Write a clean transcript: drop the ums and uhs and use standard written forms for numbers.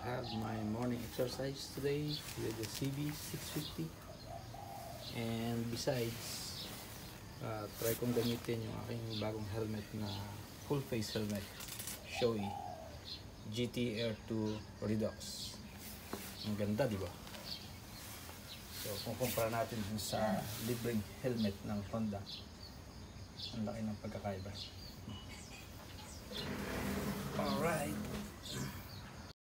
have my morning exercise today with the CB650. And besides, try kong gamitin yung aking bagong helmet na full face helmet, Shoei GT Air 2 Redux. Ang ganda, di ba? So kung kumpara natin sa libreng helmet ng Honda, ang laki ng pagkakaiba. Alright.